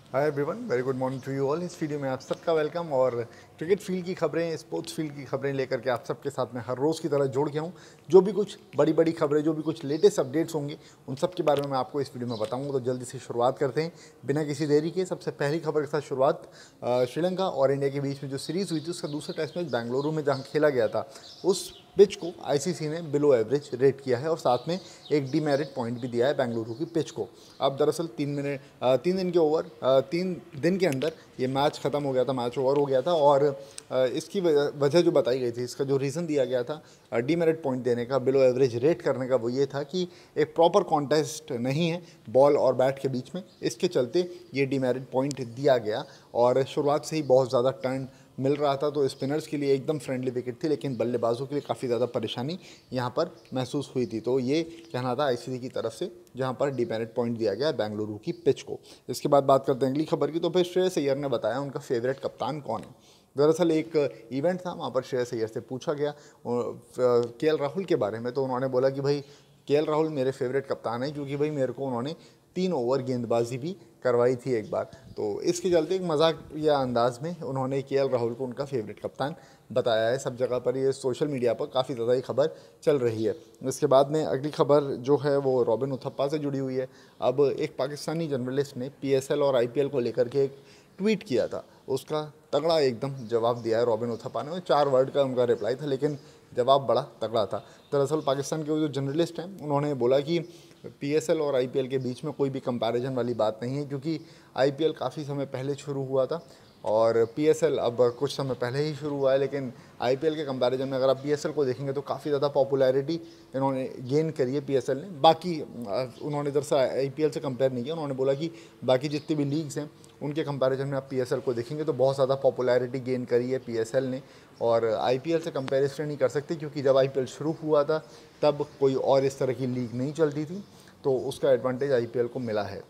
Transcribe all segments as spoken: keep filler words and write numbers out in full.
Hi everyone, very good morning to you all. इस video में आप सबका वेलकम। और क्रिकेट फील्ड की खबरें, स्पोर्ट्स फील्ड की खबरें लेकर के आप सबके साथ में हर रोज़ की तरह जुड़ गया हूँ। जो भी कुछ बड़ी बड़ी खबरें, जो भी कुछ लेटेस्ट अपडेट्स होंगे, उन सब के बारे में मैं आपको इस वीडियो में बताऊंगा। तो जल्दी से शुरुआत करते हैं बिना किसी देरी के। सबसे पहली खबर के साथ शुरुआत, अ, श्रीलंका और इंडिया के बीच में जो सीरीज़ हुई थी उसका दूसरा टेस्ट मैच बेंगलुरु में जहाँ खेला गया था, उस पिच को आईसीसी ने बिलो एवरेज रेट किया है और साथ में एक डीमेरिट पॉइंट भी दिया है बेंगलुरु की पिच को। अब दरअसल तीन मिनट अ, तीन दिन के ओवर अ, तीन दिन के अंदर ये मैच ख़त्म हो गया था, मैच ओवर हो गया था। और अ, इसकी वजह वजह जो बताई गई थी, इसका जो रीज़न दिया गया था डीमेरिट पॉइंट देने का, बिलो एवरेज रेट करने का, वो ये था कि एक प्रॉपर कॉन्टेस्ट नहीं है बॉल और बैट के बीच में, इसके चलते ये डीमेरिट पॉइंट दिया गया। और शुरुआत से ही बहुत ज़्यादा टर्न मिल रहा था, तो स्पिनर्स के लिए एकदम फ्रेंडली विकेट थी, लेकिन बल्लेबाजों के लिए काफ़ी ज़्यादा परेशानी यहाँ पर महसूस हुई थी। तो ये कहना था आईसीसी की तरफ से, जहाँ पर डीमेरिट पॉइंट दिया गया बेंगलुरु की पिच को। इसके बाद बात करते हैं अगली खबर की। तो फिर श्रेयस अय्यर ने बताया उनका फेवरेट कप्तान कौन है। दरअसल एक इवेंट था, वहाँ पर श्रेयस अय्यर से पूछा गया के एल राहुल के बारे में, तो उन्होंने बोला कि भाई के एल राहुल मेरे फेवरेट कप्तान है, क्योंकि भाई मेरे को उन्होंने तीन ओवर गेंदबाजी भी करवाई थी एक बार। तो इसके चलते एक मजाक या अंदाज में उन्होंने के एल राहुल को उनका फेवरेट कप्तान बताया है। सब जगह पर ये सोशल मीडिया पर काफ़ी ज़्यादा ये खबर चल रही है। इसके बाद में अगली खबर जो है वो रॉबिन उथप्पा से जुड़ी हुई है। अब एक पाकिस्तानी जर्नलिस्ट ने पीएसएल और आईपीएल को लेकर के एक ट्वीट किया था, उसका तगड़ा एकदम जवाब दिया है रॉबिन उथप्पा ने। चार वर्ड का उनका रिप्लाई था, लेकिन जवाब बड़ा तगड़ा था। दरअसल पाकिस्तान के वो जो जर्नलिस्ट हैं, उन्होंने बोला कि पीएसएल और आईपीएल के बीच में कोई भी कंपैरिजन वाली बात नहीं है, क्योंकि आईपीएल काफ़ी समय पहले शुरू हुआ था और पीएसएल अब कुछ समय पहले ही शुरू हुआ है। लेकिन आईपीएल के कंपैरिजन में अगर आप पीएसएल को देखेंगे तो काफ़ी ज़्यादा पॉपुलैरिटी इन्होंने गेन करी है पीएसएल ने। बाकी उन्होंने दरअसल आईपीएल से कंपेयर नहीं किया, उन्होंने बोला कि बाकी जितनी भी लीग्स हैं उनके कंपैरिजन में आप पीएसएल को देखेंगे तो बहुत ज़्यादा पॉपुलैरिटी गेन करी है पीएसएल ने, और आईपीएल से कंपैरिजन नहीं कर सकते, क्योंकि जब आईपीएल शुरू हुआ था तब कोई और इस तरह की लीग नहीं चलती थी, तो उसका एडवांटेज आईपीएल को मिला है।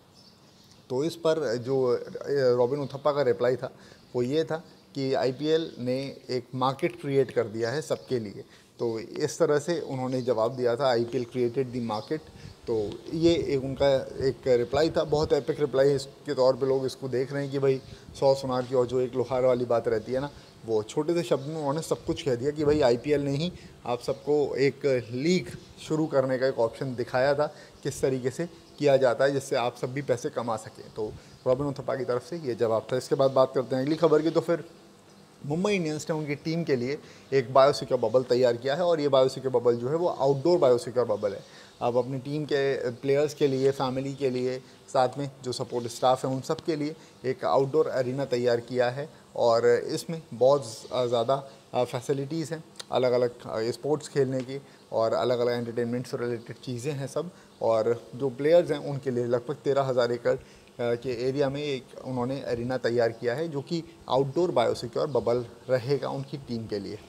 तो इस पर जो रॉबिन उथप्पा का रिप्लाई था वो ये था कि आईपीएल ने एक मार्केट क्रिएट कर दिया है सबके लिए। तो इस तरह से उन्होंने जवाब दिया था, आईपीएल क्रिएटेड द मार्केट। तो ये एक उनका एक रिप्लाई था, बहुत एपिक रिप्लाई इसके तौर पे लोग इसको देख रहे हैं कि भाई सौ सुनार की और जो एक लोहार वाली बात रहती है ना, वो छोटे से शब्द में उन्होंने सब कुछ कह दिया कि भाई आईपीएल ने ही आप सबको एक लीग शुरू करने का एक ऑप्शन दिखाया था, किस तरीके से किया जाता है जिससे आप सब भी पैसे कमा सकें। तो रॉबिन उथप्पा की तरफ से ये जवाब था। इसके बाद बात करते हैं अगली खबर की। तो फिर मुंबई इंडियंस ने उनकी टीम के लिए एक बायोसिक्योर बबल तैयार किया है, और ये बायोसिक्योर बबल जो है वो आउटडोर बायोसिक्योर बबल है। अब अपनी टीम के प्लेयर्स के लिए, फैमिली के लिए, साथ में जो सपोर्ट स्टाफ है उन सब के लिए एक आउटडोर एरिना तैयार किया है, और इसमें बहुत ज़्यादा फैसिलिटीज़ हैं, अलग अलग स्पोर्ट्स खेलने की और अलग अलग एंटरटेनमेंट से रिलेटेड चीज़ें हैं सब। और जो प्लेयर्स हैं उनके लिए लगभग तेरह हज़ार एकड़ के एरिया में एक उन्होंने एरिना तैयार किया है, जो कि आउटडोर बायोसिक्योर बबल रहेगा उनकी टीम के लिए।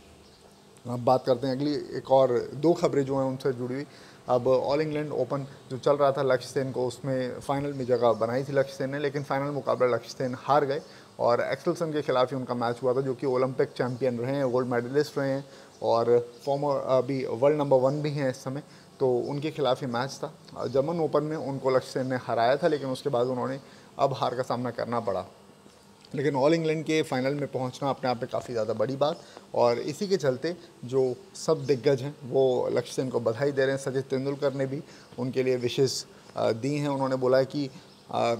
अब बात करते हैं अगली एक और दो खबरें जो हैं उनसे जुड़ी हुई। अब ऑल इंग्लैंड ओपन जो चल रहा था, लक्ष्य सेन को उसमें फाइनल में जगह बनाई थी लक्ष्य सेन ने, लेकिन फाइनल मुकाबला लक्ष्य सेन हार गए और एक्सेल्सन के खिलाफ ही उनका मैच हुआ था, जो कि ओलंपिक चैंपियन रहे हैं, गोल्ड मेडलिस्ट रहे हैं और फॉर्मर अभी वर्ल्ड नंबर वन भी हैं इस समय। तो उनके खिलाफ ही मैच था। जर्मन ओपन में उनको लक्ष्य सेन ने हराया था, लेकिन उसके बाद उन्होंने अब हार का सामना करना पड़ा। लेकिन ऑल इंग्लैंड के फाइनल में पहुंचना अपने आप में काफ़ी ज़्यादा बड़ी बात, और इसी के चलते जो सब दिग्गज हैं वो लक्ष्य सेन को बधाई दे रहे हैं। सचिन तेंदुलकर ने भी उनके लिए विशेष दी हैं। उन्होंने बोला है कि आ,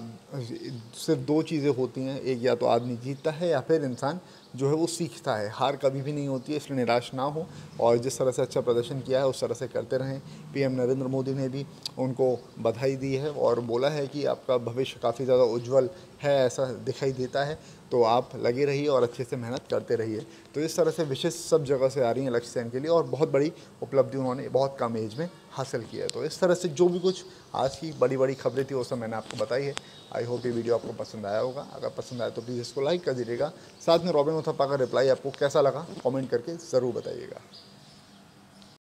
सिर्फ दो चीज़ें होती हैं, एक या तो आदमी जीतता है या फिर इंसान जो है वो सीखता है। हार कभी भी नहीं होती है, इसलिए निराश ना हो और जिस तरह से अच्छा प्रदर्शन किया है उस तरह से करते रहें। पीएम नरेंद्र मोदी ने भी उनको बधाई दी है और बोला है कि आपका भविष्य काफ़ी ज़्यादा उज्जवल है, ऐसा दिखाई देता है, तो आप लगे रहिए और अच्छे से मेहनत करते रहिए। तो इस तरह से विशेष सब जगह से आ रही हैं लक्ष्य सेन के लिए, और बहुत बड़ी उपलब्धि उन्होंने बहुत कम एज में हासिल की है। तो इस तरह से जो भी कुछ आज की बड़ी बड़ी खबरें थी वो सब मैंने आपको बताई है। आई होप ये वीडियो आपको पसंद आया होगा। अगर पसंद आया तो प्लीज़ इसको लाइक कर दीजिएगा। साथ में रॉबिन उथप्पा का रिप्लाई आपको कैसा लगा कमेंट करके ज़रूर बताइएगा।